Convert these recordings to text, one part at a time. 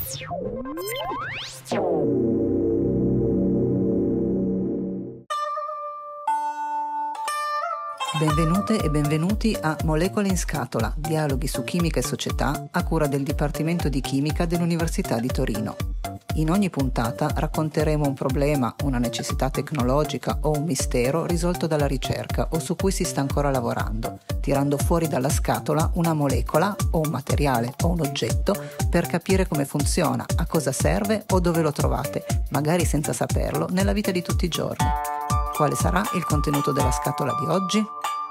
Benvenute e benvenuti a Molecole in scatola, dialoghi su chimica e società a cura del Dipartimento di Chimica dell'Università di Torino. In ogni puntata racconteremo un problema, una necessità tecnologica o un mistero risolto dalla ricerca o su cui si sta ancora lavorando, tirando fuori dalla scatola una molecola o un materiale o un oggetto per capire come funziona, a cosa serve o dove lo trovate, magari senza saperlo, nella vita di tutti i giorni. Quale sarà il contenuto della scatola di oggi?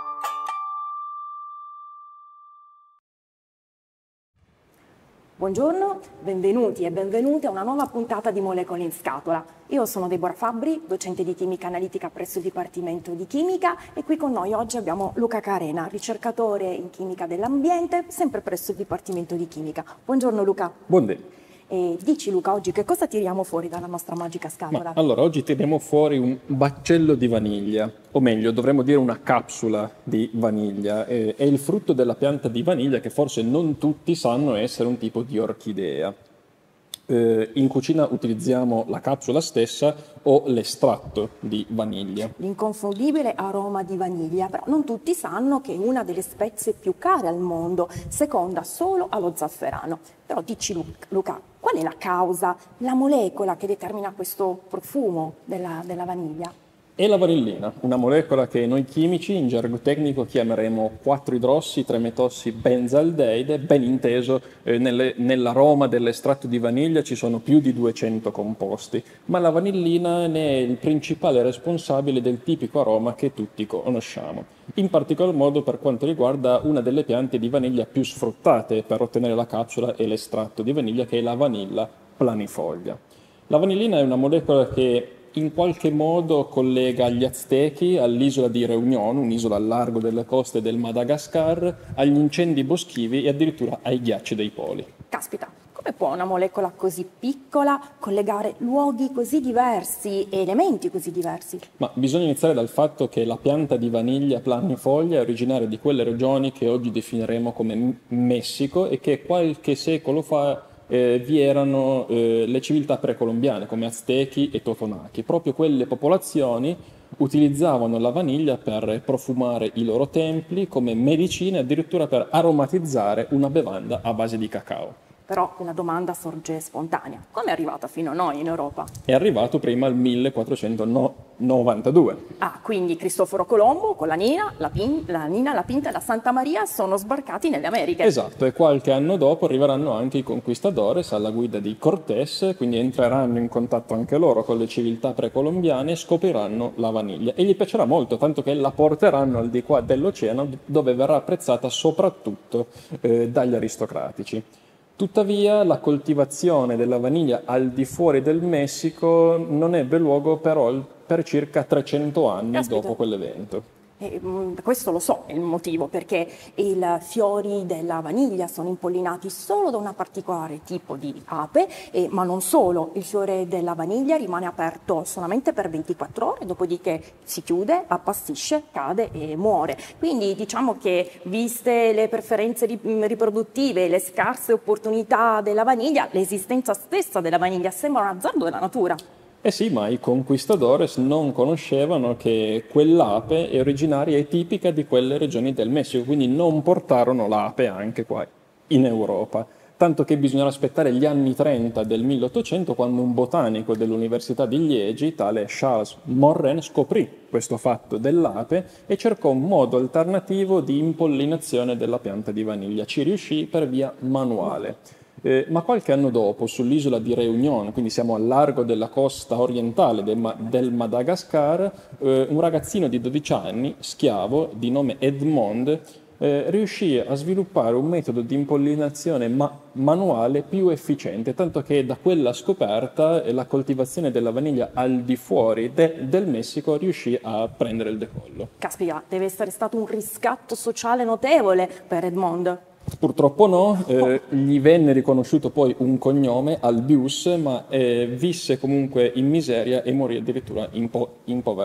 Buongiorno, benvenuti e benvenute a una nuova puntata di Molecole in scatola. Io sono Deborah Fabbri, docente di chimica analitica presso il Dipartimento di Chimica e qui con noi oggi abbiamo Luca Carena, ricercatore in chimica dell'ambiente, sempre presso il Dipartimento di Chimica. Buongiorno Luca. Buongiorno. Dici Luca, oggi che cosa tiriamo fuori dalla nostra magica scatola? Allora, oggi tiriamo fuori un baccello di vaniglia, o meglio, dovremmo dire una capsula di vaniglia. È il frutto della pianta di vaniglia che forse non tutti sanno essere un tipo di orchidea. In cucina utilizziamo la capsula stessa o l'estratto di vaniglia. L'inconfondibile aroma di vaniglia, però non tutti sanno che è una delle spezie più care al mondo, seconda solo allo zafferano. Però dici Luca, qual è la causa, la molecola che determina questo profumo della vaniglia? È la vanillina, una molecola che noi chimici in gergo tecnico chiameremo 4-idrossi-3-metossi-benzaldeide, ben inteso nell'aroma dell'estratto di vaniglia ci sono più di 200 composti, ma la vanillina ne è il principale responsabile del tipico aroma che tutti conosciamo, in particolar modo per quanto riguarda una delle piante di vaniglia più sfruttate per ottenere la capsula e l'estratto di vaniglia, che è la vanilla planifoglia. La vanillina è una molecola che in qualche modo collega gli Aztechi all'isola di Réunion, un'isola al largo delle coste del Madagascar, agli incendi boschivi e addirittura ai ghiacci dei poli. Caspita, come può una molecola così piccola collegare luoghi così diversi e elementi così diversi? Ma bisogna iniziare dal fatto che la pianta di vaniglia planifoglia è originaria di quelle regioni che oggi definiremo come Messico e che qualche secolo fa vi erano le civiltà precolombiane come Aztechi e Totonachi. Proprio quelle popolazioni utilizzavano la vaniglia per profumare i loro templi come medicina e addirittura per aromatizzare una bevanda a base di cacao. Però una domanda sorge spontanea. Come è arrivata fino a noi in Europa? È arrivato prima al 1492. Ah, quindi Cristoforo Colombo con la Nina, la Pinta e la Santa Maria sono sbarcati nelle Americhe. Esatto, e qualche anno dopo arriveranno anche i conquistadores alla guida di Cortés, quindi entreranno in contatto anche loro con le civiltà precolombiane e scopriranno la vaniglia. E gli piacerà molto, tanto che la porteranno al di qua dell'oceano, dove verrà apprezzata soprattutto dagli aristocratici. Tuttavia la coltivazione della vaniglia al di fuori del Messico non ebbe luogo però per circa 300 anni dopo quell'evento. Questo lo so, è il motivo, perché i fiori della vaniglia sono impollinati solo da una particolare tipo di ape, ma non solo, il fiore della vaniglia rimane aperto solamente per 24 ore, dopodiché si chiude, appassisce, cade e muore. Quindi diciamo che, viste le preferenze riproduttive e le scarse opportunità della vaniglia, l'esistenza stessa della vaniglia sembra un azzardo della natura. Eh sì, ma i conquistadores non conoscevano che quell'ape è originaria e tipica di quelle regioni del Messico, quindi non portarono l'ape anche qua in Europa. Tanto che bisognerà aspettare gli anni 30 del 1800 quando un botanico dell'Università di Liegi, tale Charles Morren, scoprì questo fatto dell'ape e cercò un modo alternativo di impollinazione della pianta di vaniglia. Ci riuscì per via manuale. Ma qualche anno dopo, sull'isola di Réunion, quindi siamo al largo della costa orientale del Madagascar, un ragazzino di 12 anni, schiavo, di nome Edmond, riuscì a sviluppare un metodo di impollinazione manuale più efficiente, tanto che da quella scoperta la coltivazione della vaniglia al di fuori del Messico riuscì a prendere il decollo. Caspita, deve essere stato un riscatto sociale notevole per Edmond. Purtroppo no, gli venne riconosciuto poi un cognome, Albius, ma visse comunque in miseria e morì addirittura in povertà.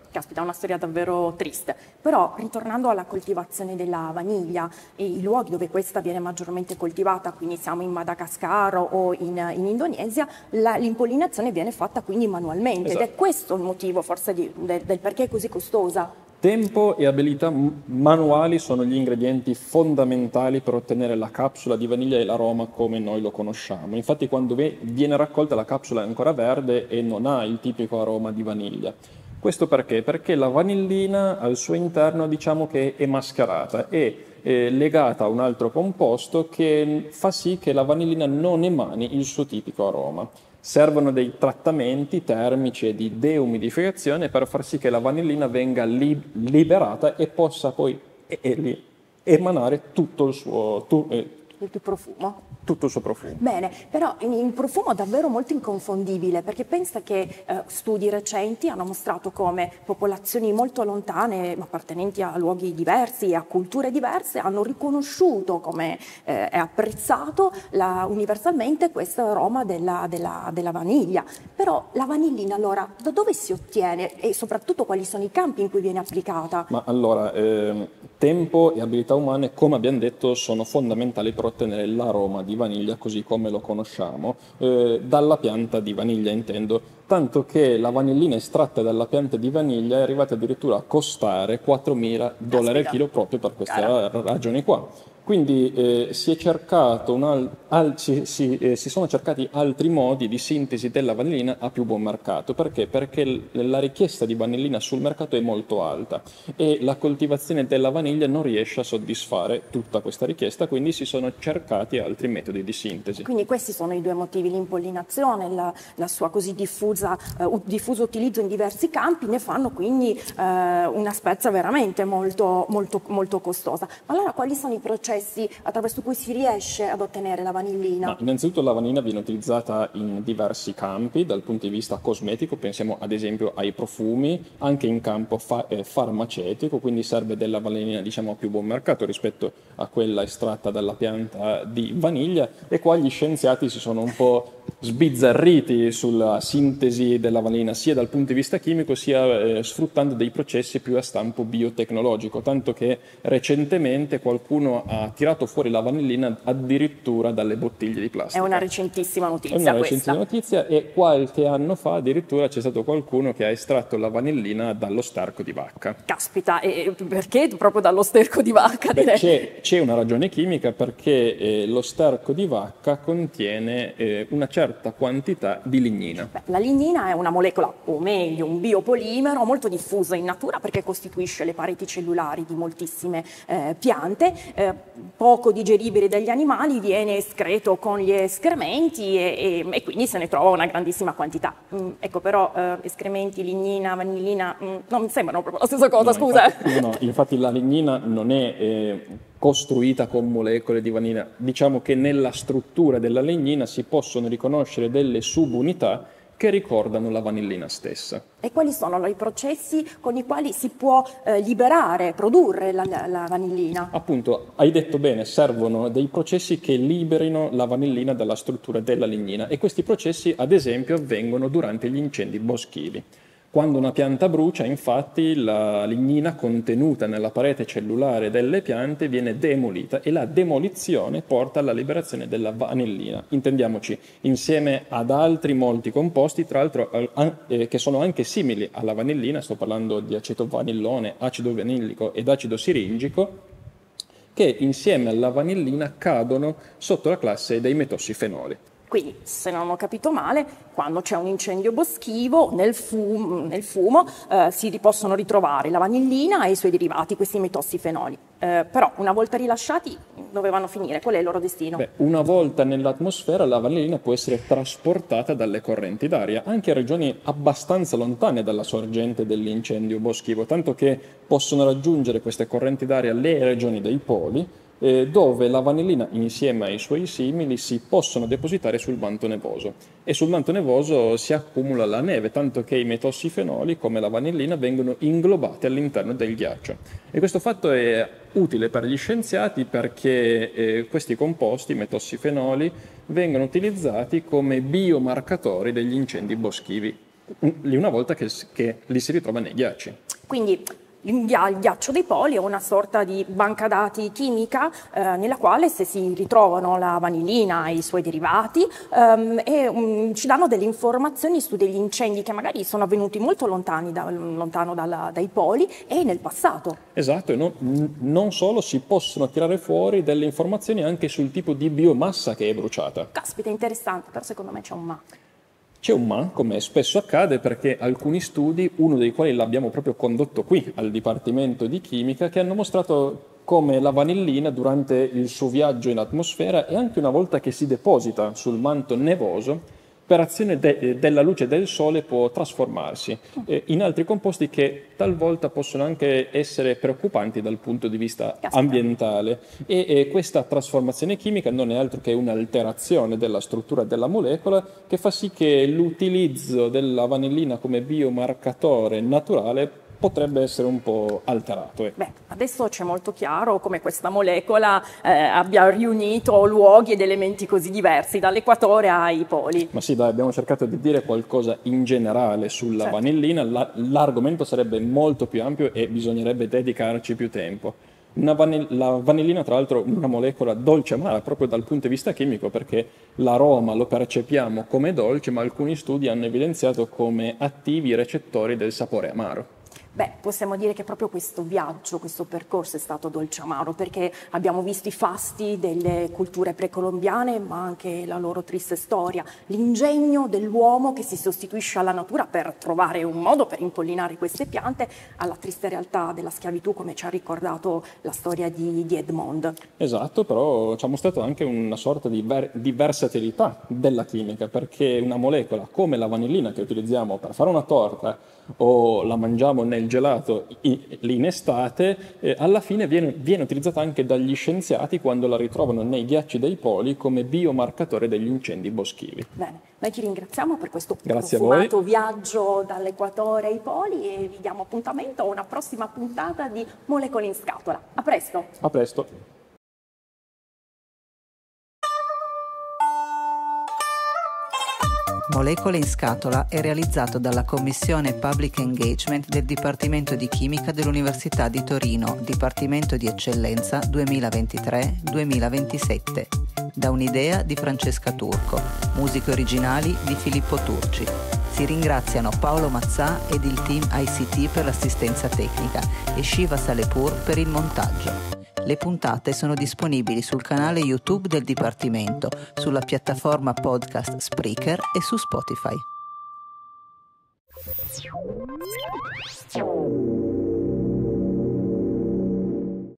Caspita, è una storia davvero triste. Però, ritornando alla coltivazione della vaniglia e i luoghi dove questa viene maggiormente coltivata, quindi siamo in Madagascar o in Indonesia, l'impollinazione viene fatta quindi manualmente. Esatto. Ed è questo il motivo forse del perché è così costosa. Tempo e abilità manuali sono gli ingredienti fondamentali per ottenere la capsula di vaniglia e l'aroma come noi lo conosciamo. Infatti quando viene raccolta la capsula è ancora verde e non ha il tipico aroma di vaniglia. Questo perché? Perché la vanillina al suo interno diciamo che è mascherata, è legata a un altro composto che fa sì che la vanillina non emani il suo tipico aroma. Servono dei trattamenti termici e di deumidificazione per far sì che la vanillina venga liberata e possa poi emanare tutto il suo profumo. tutto il suo profumo. Bene, però il profumo è davvero molto inconfondibile, perché pensa che studi recenti hanno mostrato come popolazioni molto lontane, appartenenti a luoghi diversi e a culture diverse, hanno riconosciuto come è apprezzato universalmente questo aroma della vaniglia. Però la vanillina allora da dove si ottiene e soprattutto quali sono i campi in cui viene applicata? Ma allora, tempo e abilità umane, come abbiamo detto, sono fondamentali per ottenere l'aroma di vaniglia così come lo conosciamo, dalla pianta di vaniglia intendo, tanto che la vanillina estratta dalla pianta di vaniglia è arrivata addirittura a costare $4.000 al chilo proprio per queste ragioni qua. Quindi si sono cercati altri modi di sintesi della vanillina a più buon mercato. Perché? Perché la richiesta di vanillina sul mercato è molto alta e la coltivazione della vaniglia non riesce a soddisfare tutta questa richiesta, quindi si sono cercati altri metodi di sintesi. Quindi questi sono i due motivi, l'impollinazione, la sua così diffuso utilizzo in diversi campi, ne fanno quindi una spezia veramente molto, molto, molto costosa. Ma allora quali sono i processi attraverso cui si riesce ad ottenere la vanillina? Ma innanzitutto la vanillina viene utilizzata in diversi campi dal punto di vista cosmetico, pensiamo ad esempio ai profumi, anche in campo farmaceutico, quindi serve della vanillina diciamo a più buon mercato rispetto a quella estratta dalla pianta di vaniglia, e qua gli scienziati si sono un po' sbizzarriti sulla sintesi della vanillina sia dal punto di vista chimico sia sfruttando dei processi più a stampo biotecnologico, tanto che recentemente qualcuno ha tirato fuori la vanillina addirittura dalle bottiglie di plastica. È una recentissima notizia questa. È una recentissima notizia, e qualche anno fa addirittura c'è stato qualcuno che ha estratto la vanillina dallo sterco di vacca. Caspita, e perché proprio dallo sterco di vacca? C'è una ragione chimica, perché lo sterco di vacca contiene una certa quantità di lignina. La lignina è una molecola, o meglio un biopolimero molto diffuso in natura perché costituisce le pareti cellulari di moltissime piante, poco digeribile dagli animali, viene escreto con gli escrementi e quindi se ne trova una grandissima quantità. Ecco, però escrementi, lignina, vanillina non mi sembrano proprio la stessa cosa, scusa. Infatti la lignina non è costruita con molecole di vanillina. Diciamo che nella struttura della lignina si possono riconoscere delle subunità che ricordano la vanillina stessa. E quali sono i processi con i quali si può produrre la vanillina? Appunto, hai detto bene, servono dei processi che liberino la vanillina dalla struttura della lignina, e questi processi ad esempio avvengono durante gli incendi boschivi. Quando una pianta brucia, infatti, la lignina contenuta nella parete cellulare delle piante viene demolita, e la demolizione porta alla liberazione della vanillina. Intendiamoci, insieme ad altri molti composti, tra l'altro che sono anche simili alla vanillina, sto parlando di aceto vanillone, acido vanillico ed acido siringico, che insieme alla vanillina cadono sotto la classe dei metossifenoli. Quindi, se non ho capito male, quando c'è un incendio boschivo, nel fumo si possono ritrovare la vanillina e i suoi derivati, questi metossifenoli. Però, una volta rilasciati, dove vanno a finire? Qual è il loro destino? Una volta nell'atmosfera, la vanillina può essere trasportata dalle correnti d'aria, anche a regioni abbastanza lontane dalla sorgente dell'incendio boschivo, tanto che possono raggiungere queste correnti d'aria le regioni dei poli, dove la vanillina insieme ai suoi simili si possono depositare sul manto nevoso, e sul manto nevoso si accumula la neve, tanto che i metossifenoli come la vanillina vengono inglobati all'interno del ghiaccio. E questo fatto è utile per gli scienziati perché questi composti, metossifenoli, vengono utilizzati come biomarcatori degli incendi boschivi una volta che li si ritrova nei ghiacci. Quindi il ghiaccio dei poli è una sorta di banca dati chimica nella quale se si ritrovano la vanillina e i suoi derivati ci danno delle informazioni su degli incendi che magari sono avvenuti molto lontano dai poli e nel passato. Esatto, e non solo, si possono tirare fuori delle informazioni anche sul tipo di biomassa che è bruciata. Caspita, interessante, però secondo me c'è un ma. C'è un ma, come spesso accade, perché alcuni studi, uno dei quali l'abbiamo proprio condotto qui al Dipartimento di Chimica, che hanno mostrato come la vanillina durante il suo viaggio in atmosfera e anche una volta che si deposita sul manto nevoso, per azione della luce del sole può trasformarsi in altri composti che talvolta possono anche essere preoccupanti dal punto di vista ambientale. E questa trasformazione chimica non è altro che un'alterazione della struttura della molecola che fa sì che l'utilizzo della vanillina come biomarcatore naturale potrebbe essere un po' alterato. Beh, adesso c'è molto chiaro come questa molecola abbia riunito luoghi ed elementi così diversi, dall'equatore ai poli. Ma sì, dai, abbiamo cercato di dire qualcosa in generale sulla vanillina, l'argomento sarebbe molto più ampio e bisognerebbe dedicarci più tempo. La vanillina, tra l'altro, è una molecola dolce amara proprio dal punto di vista chimico, perché l'aroma lo percepiamo come dolce, ma alcuni studi hanno evidenziato come attivi i recettori del sapore amaro. Beh, possiamo dire che proprio questo viaggio, questo percorso è stato dolce amaro, perché abbiamo visto i fasti delle culture precolombiane, ma anche la loro triste storia, l'ingegno dell'uomo che si sostituisce alla natura per trovare un modo per impollinare queste piante, alla triste realtà della schiavitù, come ci ha ricordato la storia di Edmond. Esatto, però ci ha mostrato anche una sorta di versatilità della chimica, perché una molecola come la vanillina che utilizziamo per fare una torta o la mangiamo nel gelato lì in estate, alla fine viene utilizzata anche dagli scienziati quando la ritrovano nei ghiacci dei poli come biomarcatore degli incendi boschivi. Bene, noi ti ringraziamo per questo Grazie profumato viaggio dall'equatore ai poli e vi diamo appuntamento a una prossima puntata di Molecole in Scatola. A presto! A presto! Molecole in Scatola è realizzato dalla Commissione Public Engagement del Dipartimento di Chimica dell'Università di Torino, Dipartimento di Eccellenza 2023-2027, da un'idea di Francesca Turco, musiche originali di Filippo Turci. Si ringraziano Paolo Mazzà ed il team ICT per l'assistenza tecnica e Shiva Salepur per il montaggio. Le puntate sono disponibili sul canale YouTube del Dipartimento, sulla piattaforma podcast Spreaker e su Spotify.